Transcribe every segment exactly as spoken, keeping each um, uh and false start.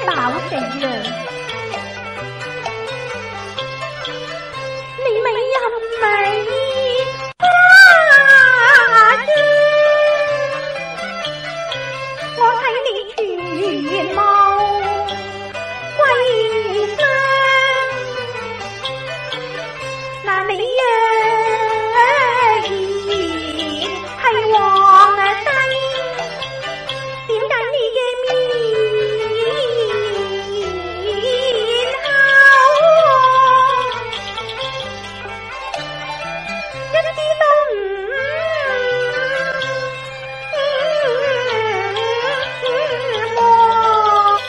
到谁了？你没有美花枝，我睇你全無歸身。嗱，你若然係皇帝，點解你嘅面口一啲都唔和？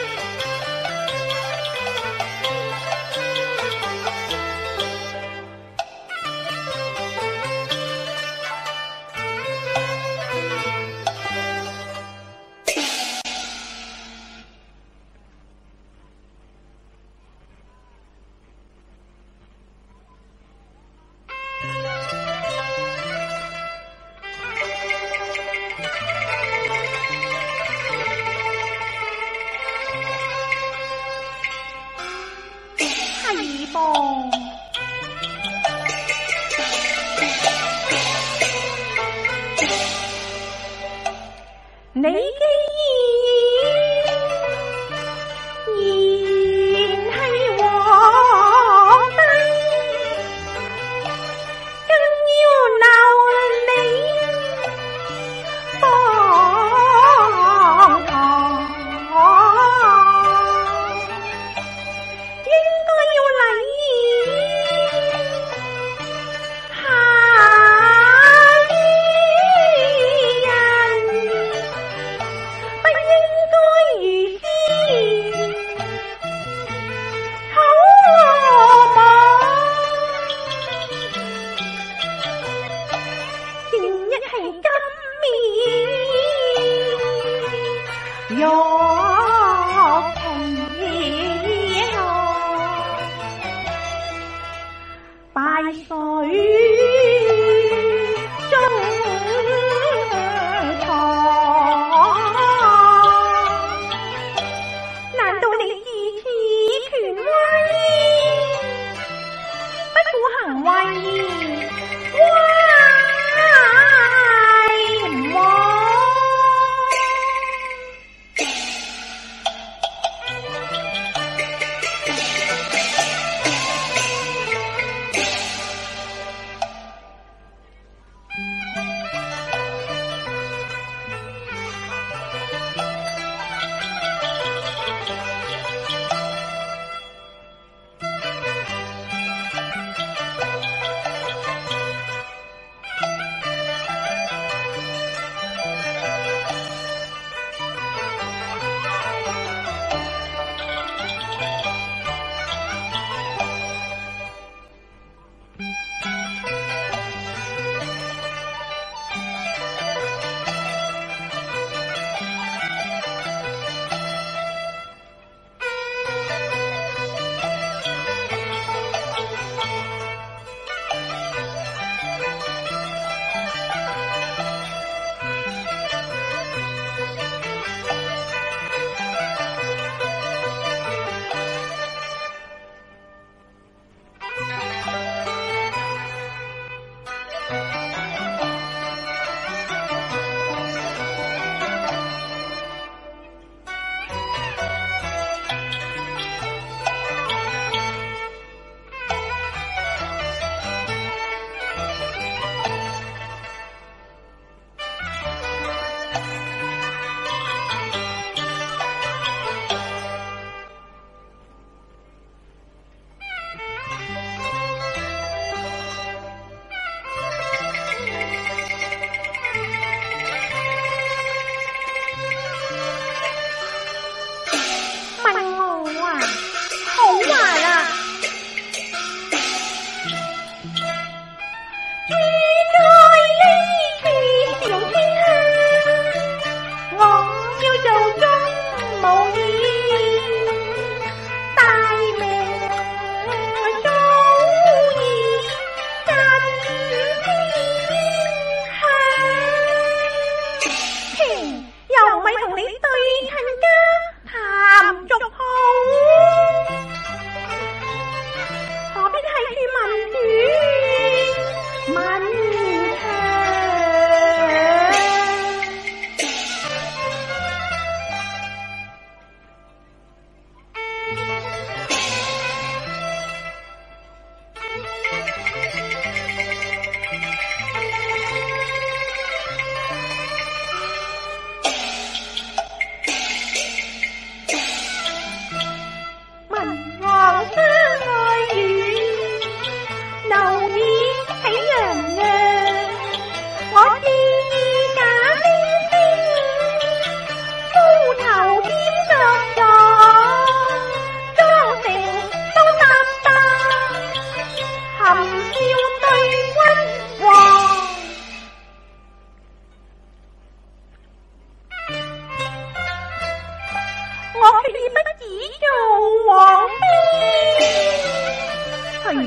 係噃，你嘅言係皇帝，更要留你幫堂。玉情拜水中藏，難道你自恃權威，不顧行為？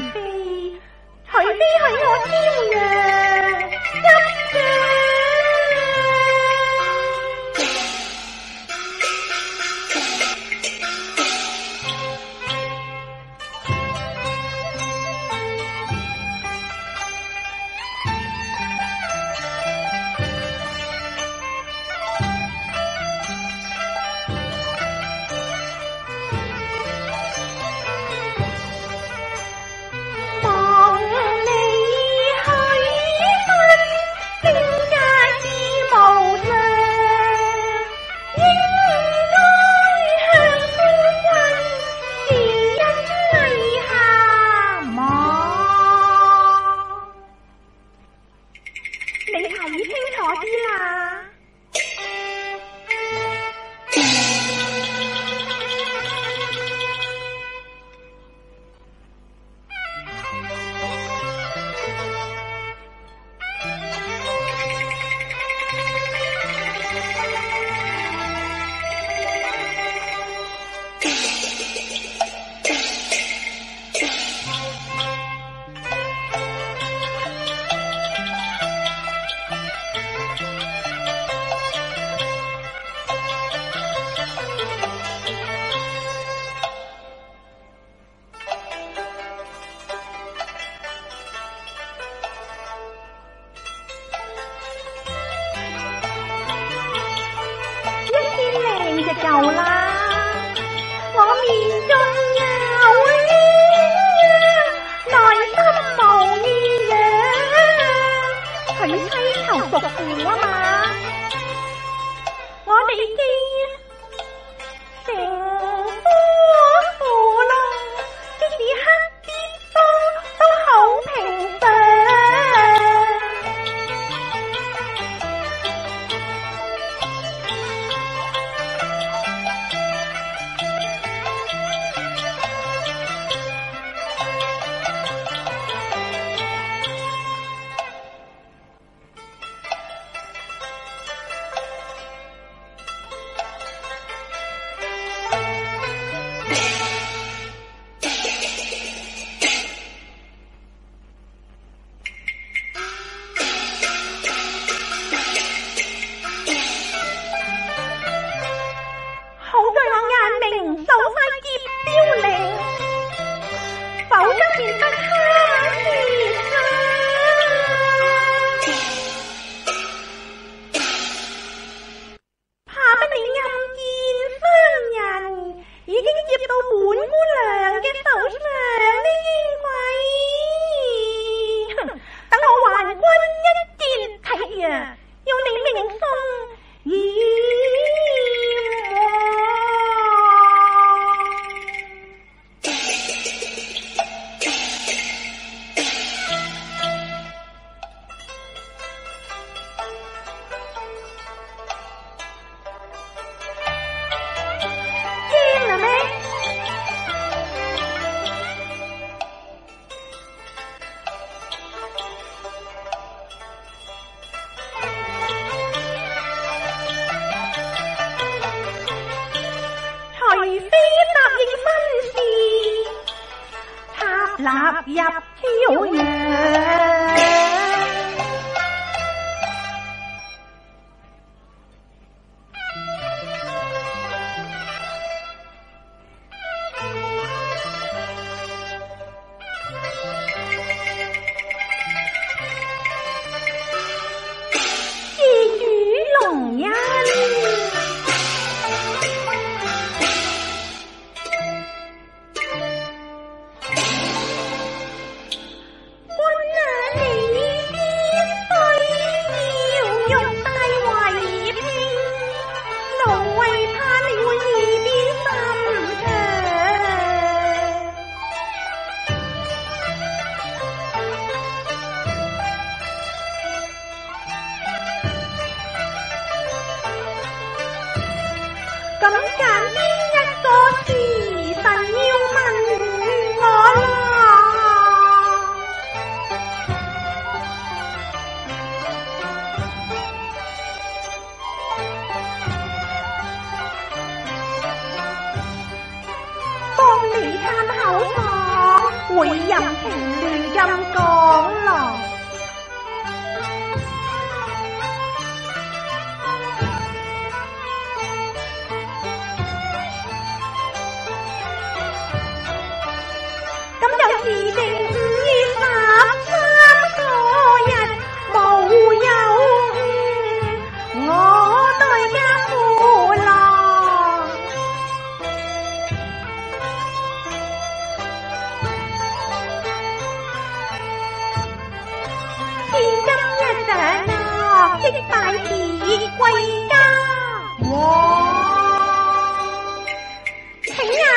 非除非係我招人一張。就夠啦，我面中有煙，內心無異樣，娶妻求淑婦啊嘛，我哋知成夫婦咯，即使黑啲都都好平常。納入朝陽。自主龍恩。君啊你亂咁講咯。咁就自定五月十三嗰日冇有我對家父郎。天今一陣啊，即拜辭歸家。哇！請啊！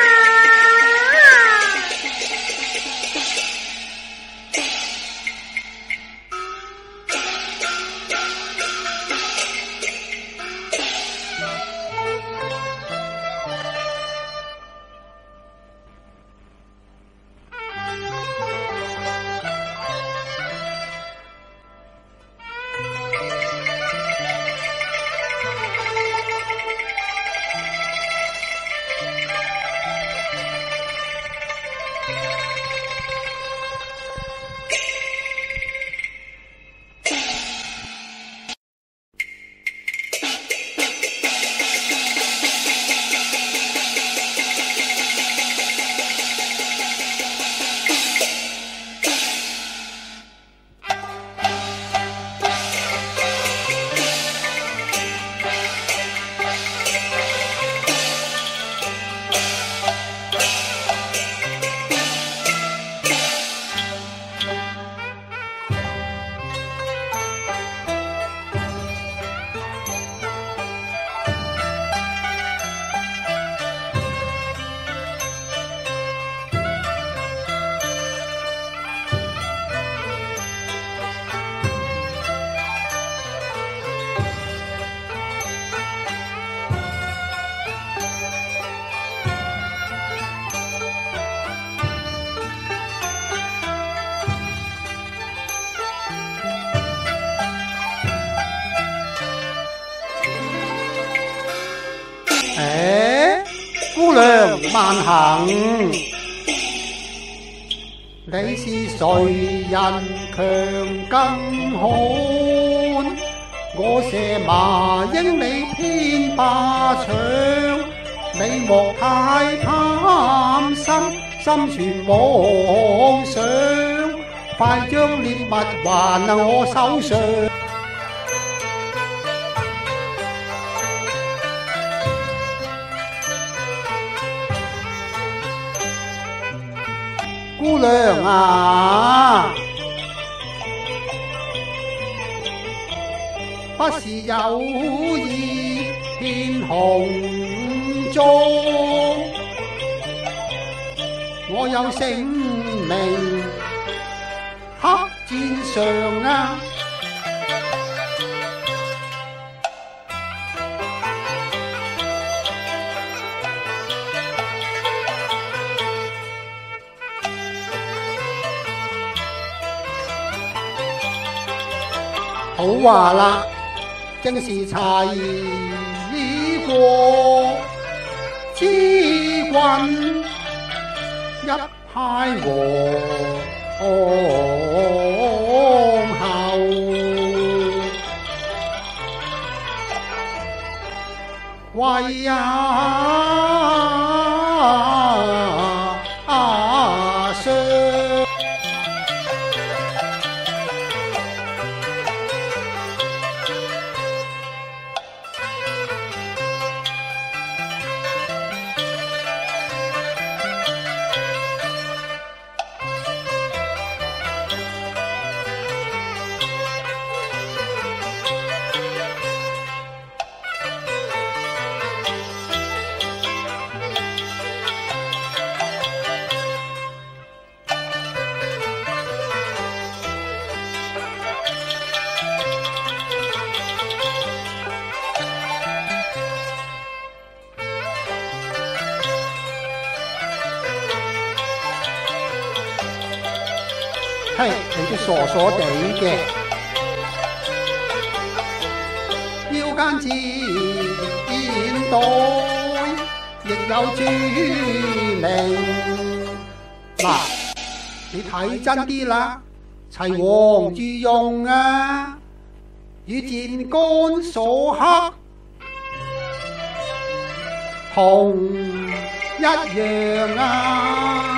誒，姑娘慢行，你是誰人強更悍？我射馬應你偏霸搶，你莫太貪心，心存妄想，快將獵物還我手上。姑娘啊，不是有意獻紅妝，我有性命刻戰上啊！好話啦，正是齊國之君一派皇后，為啊啊相。係你都傻傻地嘅，腰間箭袋亦有註明。嗱， 你睇真啲啦，齊黃住用啊，與箭桿所刻紅一樣啊！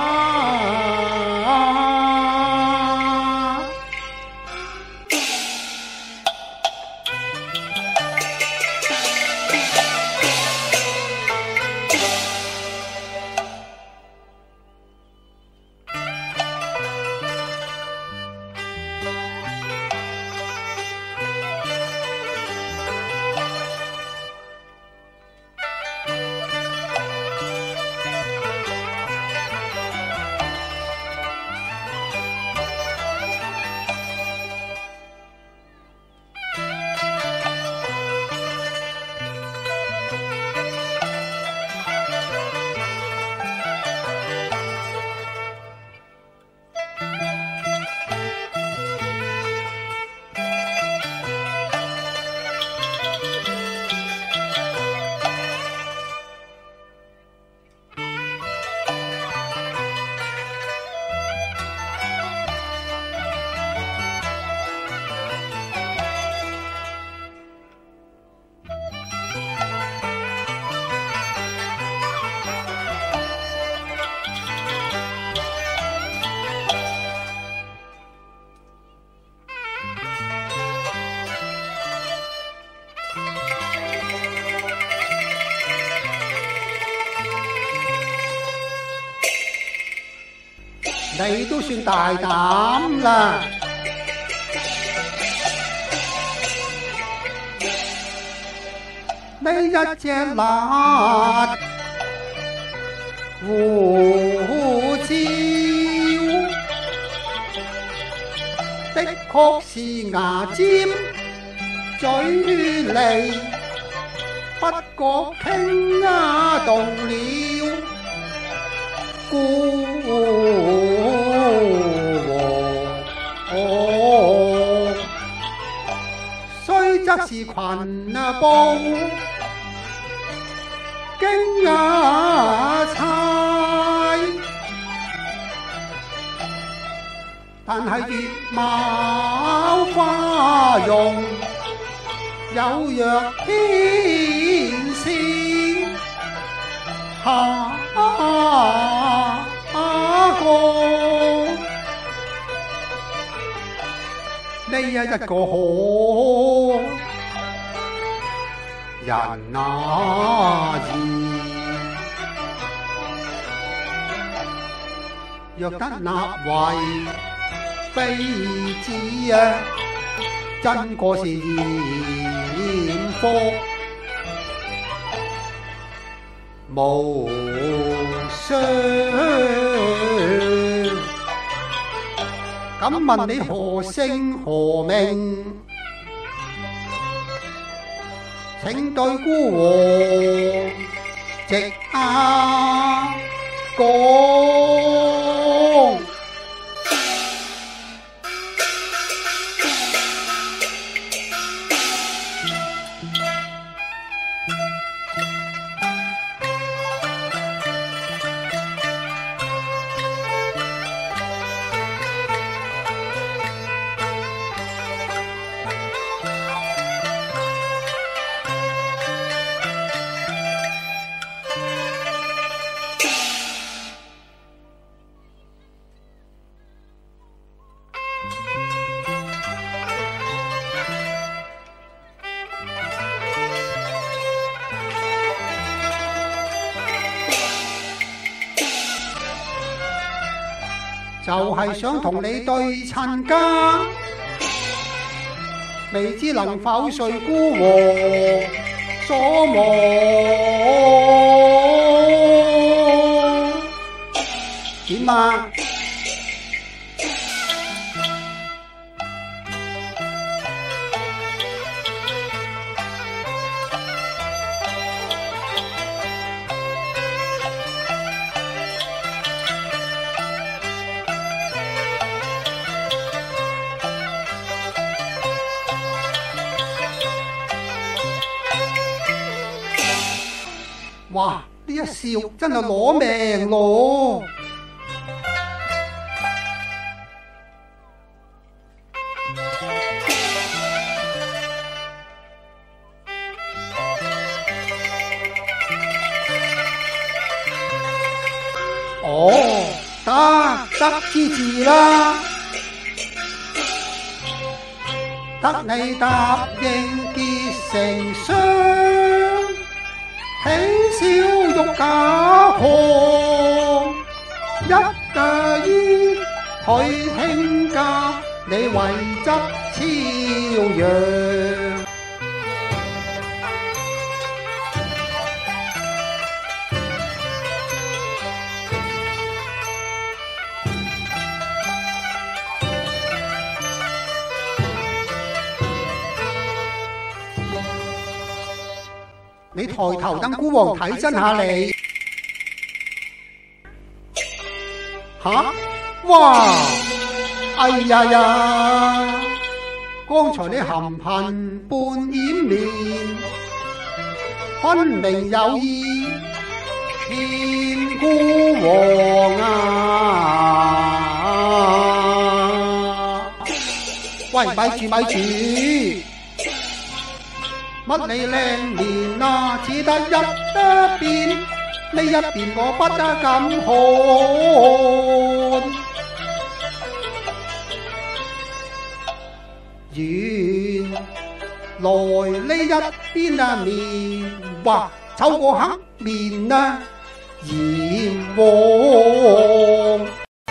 你都算大膽啦！呢一隻辣胡椒的確是牙尖嘴利，不覺傾啊動了故雖則是群啊報經啊猜，但係月貌花容有若天仙下個呢一一個可人啊兒，若得納為妃子啊，真個是艷福無雙。敢問你何姓何名？請對孤王直啊講。就係想同你對親家，未知能否遂孤王所望？點啊？哇！呢一笑真係攞命咯〜 得之字啦。得你答應結成雙，喜笑欲假狂，一對衣退卿家，你為則超揚。你抬頭等孤王睇真下你，吓？哇！哎呀呀！剛才你含恨半掩面，分明有意騙孤王啊！喂，咪住咪住！乜你靚面啊，只得一邊，呢一邊我不得敢看。原來呢一邊啊面，哇，醜過黑面啊，閻王。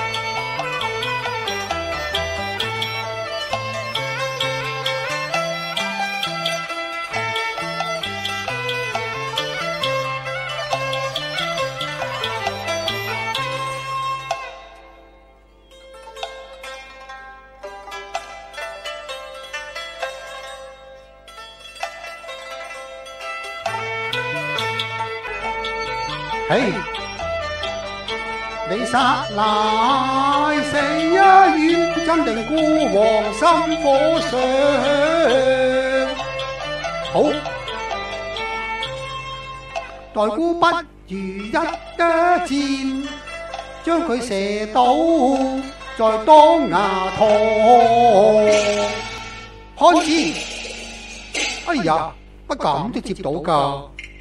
嘿，你殺乃死一冤，真定孤王心火上？好，待孤不如一箭，將佢射倒在當牙堂。看劍，哎呀，乜咁都接到㗎？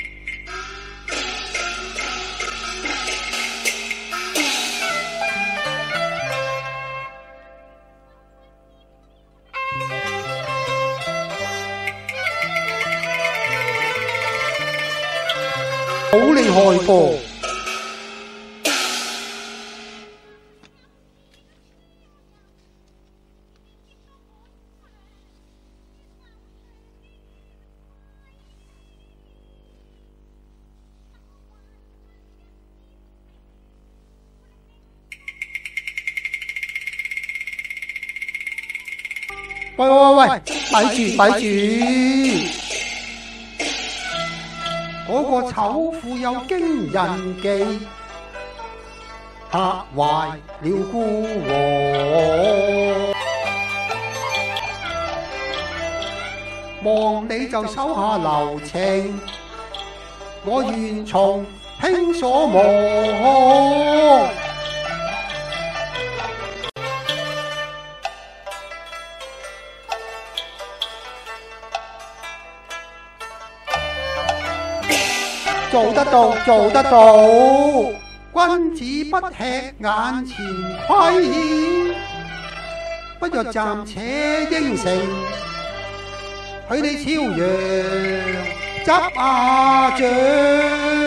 好厲害噃！喂喂喂喂，咪住咪住！嗰個醜婦有驚人技，嚇壞了孤王。望你就手下留情，我願從卿所望。做得到，做得到！君子不吃眼前虧，不若暫且應承，許你超揚執下掌。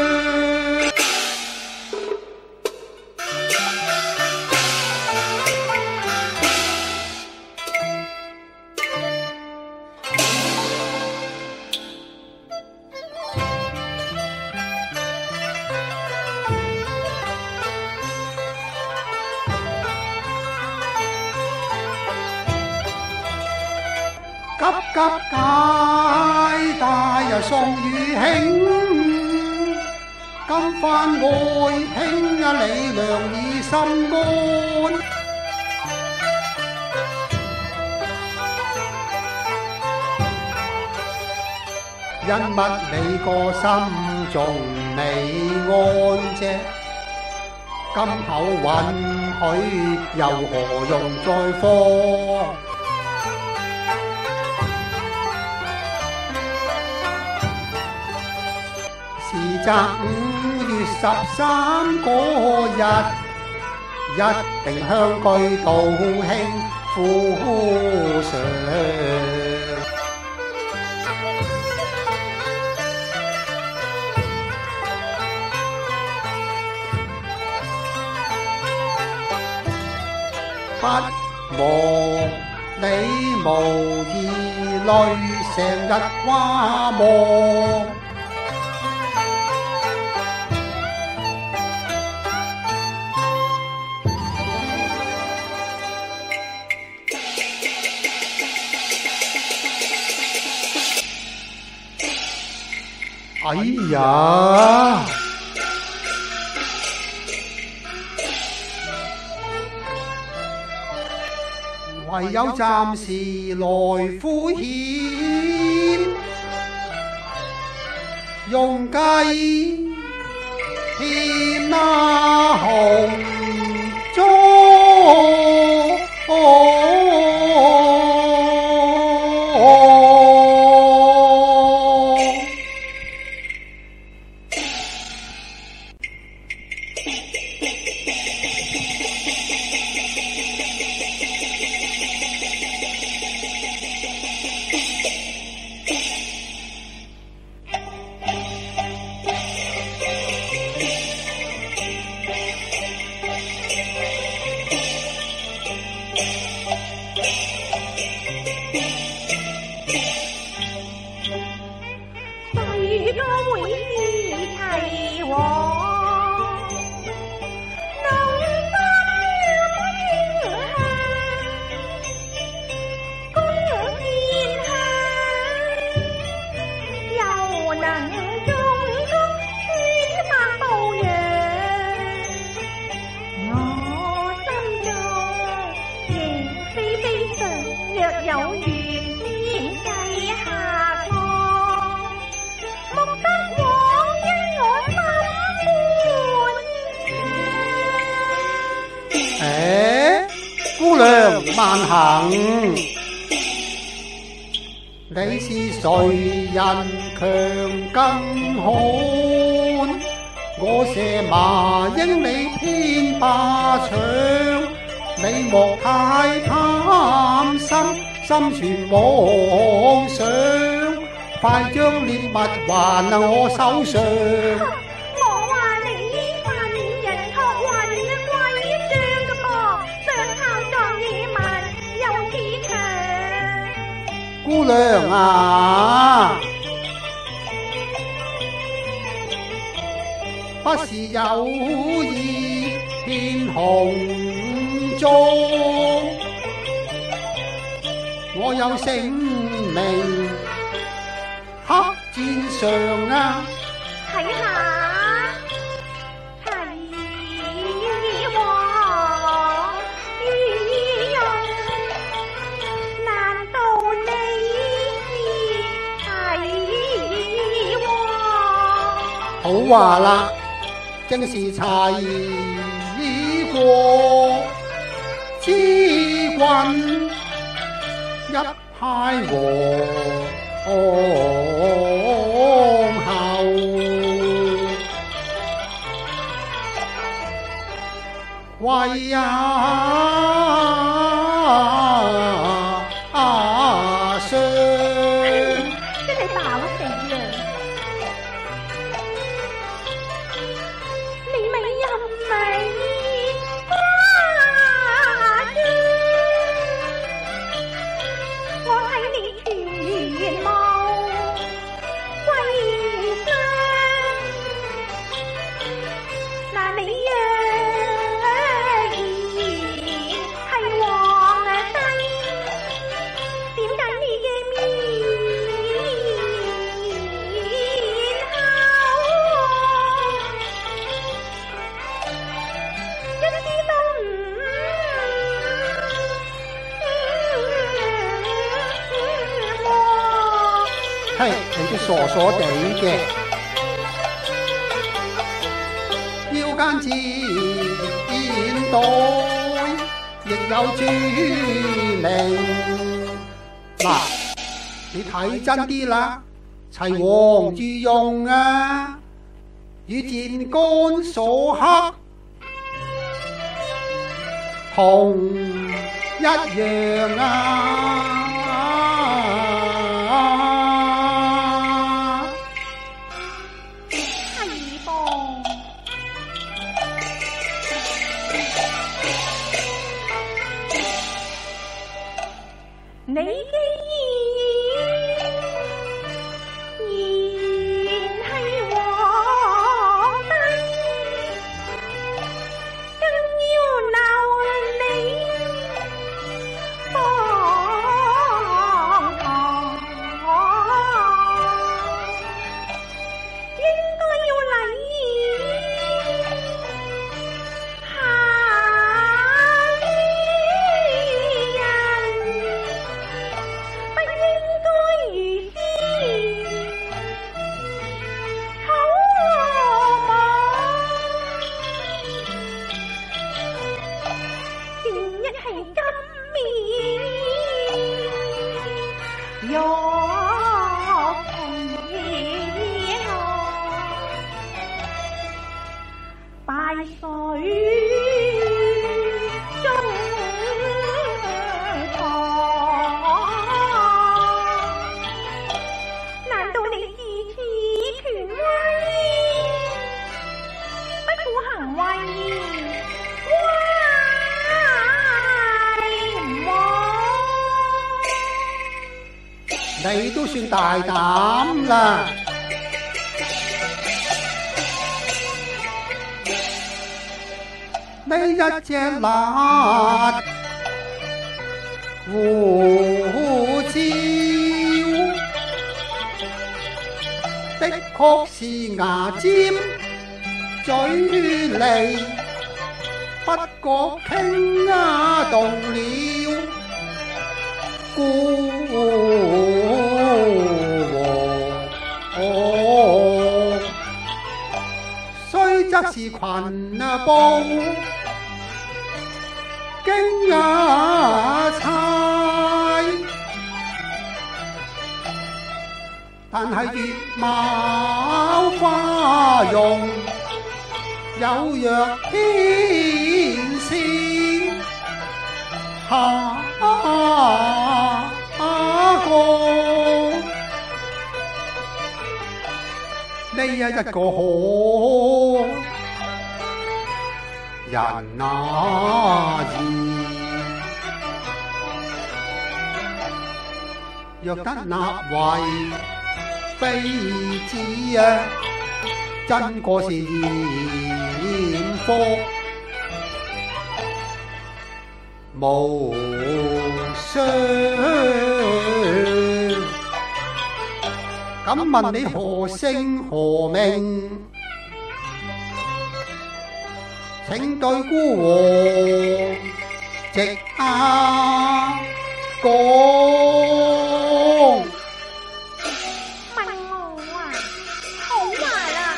急急解帶啊送與卿，今番愛卿啊你娘已心安。因乜你個心仲未安啫？今口允許又何用再放？時擇五月十三嗰日， 一定相居道慶富上。不忘你無兒淚，成日話望。哎呀！唯有暫時來敷衍，用計添那紅妝。 有緣先計下錯，莫得枉因我心悶。 誒，姑娘慢行，你是誰人強更悍？我射馬應你偏霸場，你莫太貪心。心存妄想，快將獵物還我手上。 我話你犯人託運鬼將嘅噃，上校撞野蠻又似強。 姑娘啊，不是有意獻紅妝。我有姓名刻戰上啊！ 睇下齊王御用，難道你是齊王？ 好話啦，正是齊國之君。一派皇后，為阿阿相， 真係飽死啦！你咪入咪係你都傻傻地嘅，腰間箭袋亦有注明。嗱，你睇真啲啦，齊王御用啊，與箭桿所刻， 同一樣啊！ 係噃，你既你都算大膽啦！呢一隻辣胡椒的確是牙尖嘴利，不覺傾啊動了故雖則是群啊報經啊猜，但係月貌花容有若天仙下個呢一一個可人啊兒，若得納為妃子啊，真個是艷福無雙。敢問你何姓何名？請對孤王直啊講。 問我啊，好話啦，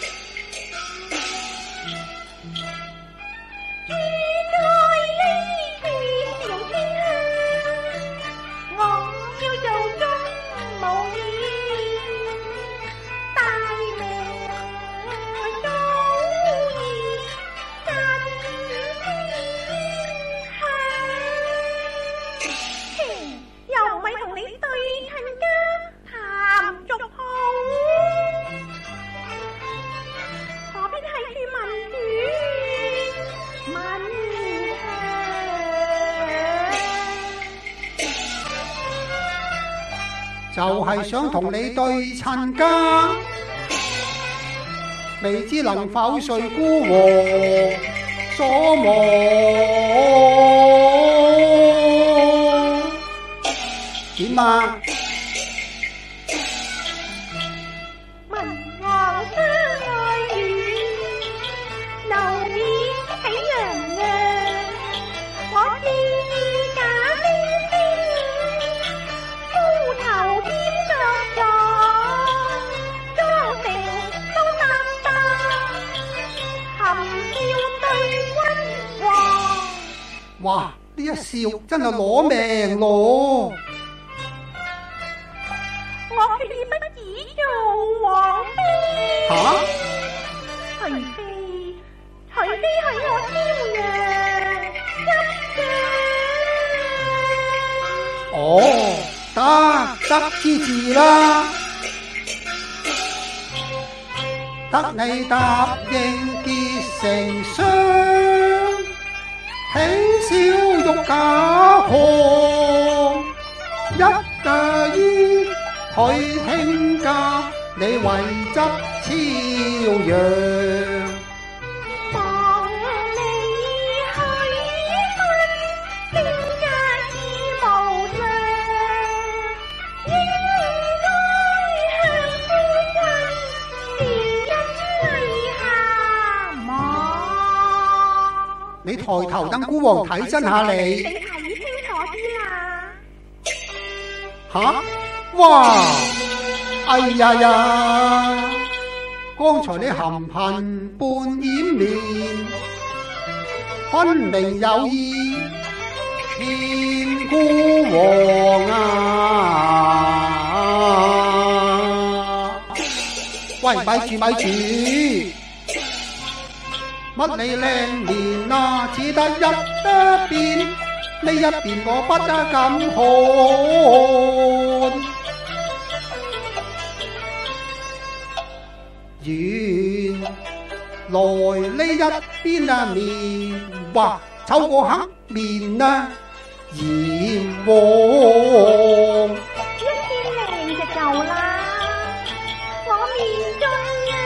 住在呢處小天下，我叫做鍾無艷。 就係想同你對親家，未知能否遂孤王所望？點啊？ 文王相愛遠，流年喜洋洋，我知假惺惺，夫頭點着狀，裝成都擔當，含笑對君王。 哇！呢一笑真係攞命咯！ 我決意不止做王妃。 吓？ 除非，除非係我挑嘅。 哦，得得之字啦，得你答應結成雙，喜笑欲假狂，一對衣去聽嫁，你為執超揚。你抬頭等孤王睇真下你。 你睇清楚啲啦。 吓！哇！哎呀呀！剛才你含恨半掩面，分明有意騙孤王啊！喂，咪住咪住！乜你靚面啊，只得一邊，呢一邊我不得敢看。原來呢一邊啊面，哇，醜過黑面啊，閻王。 一邊靚就夠啦，我面中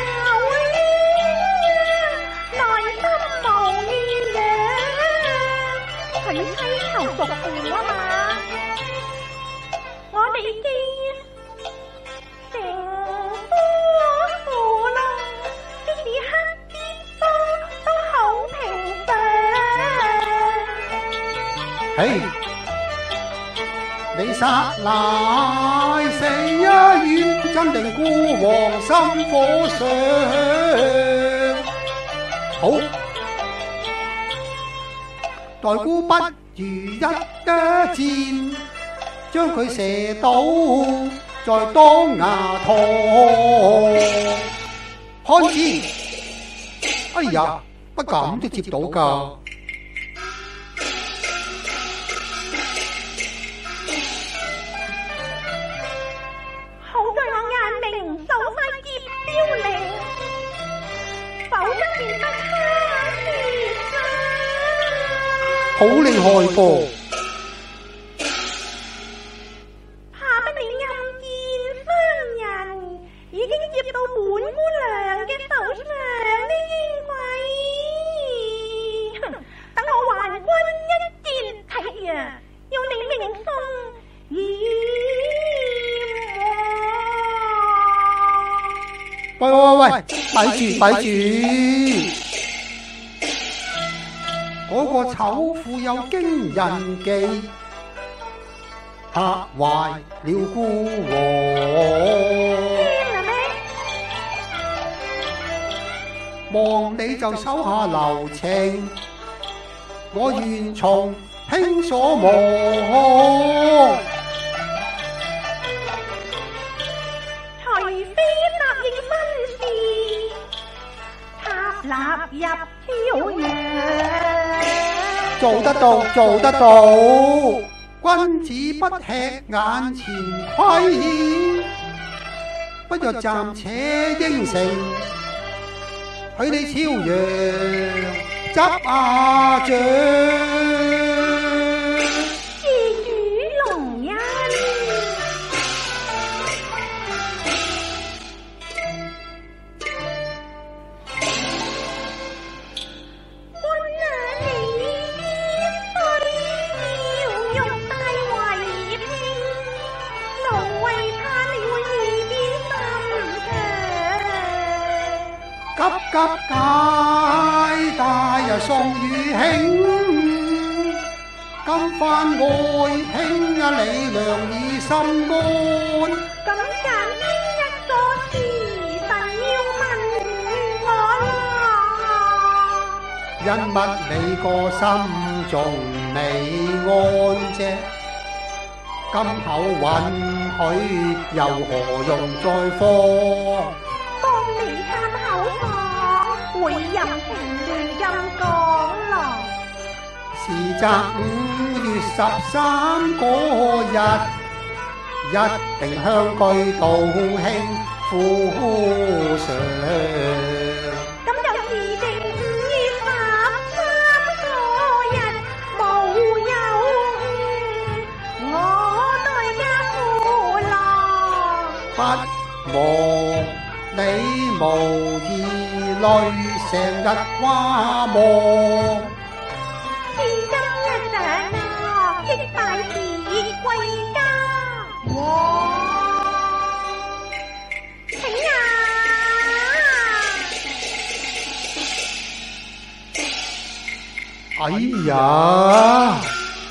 娶妻求淑婦啊嘛，我哋既成夫婦啦，即使黑啲都都好平常。 嘿，你殺乃死啊冤，真定孤王心火上。好。待孤不如一箭，將佢射倒在當牙堂。看劍！哎呀，不咁都接到㗎。 好在我眼明手快劫標靈，否則便不堪設身。 好厲害噃！ 怕不你暗箭傷人，已經接到本姑娘嘅手上呢英貴。等我還君一箭，睇呀，要你命送閻王。 喂喂喂，咪住咪住！嗰個醜婦有驚人技，嚇壞了孤王。望你就手下留情，我願從輕所望。 除非答應婚事，插納入朝陽。 做得到，做得到，君子不吃眼前虧，不若暫且應承，許你朝陽執下掌。 自主隆恩。 急急解帶又送與卿，今番愛卿啊，你娘已心安。 咁揀邊一個時辰要問我啦？ 因乜你個心仲未安啫？今口允許，又何用再放？ 當你參口講，會任情亂咁講咯。 是擇五月十三嗰日，一定相聚道慶府上。 咁就自定五月十三嗰日無有誤，我代家父郎。 不忘你無疑慮，成日話望。 千金一掌啊，擊敗是歸家王。請啊！ 哎呀！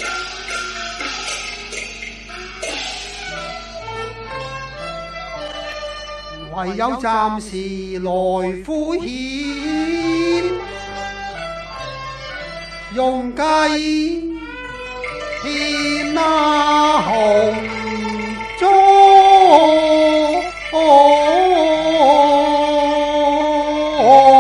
唯有暫時來敷衍，用計獻那紅妝。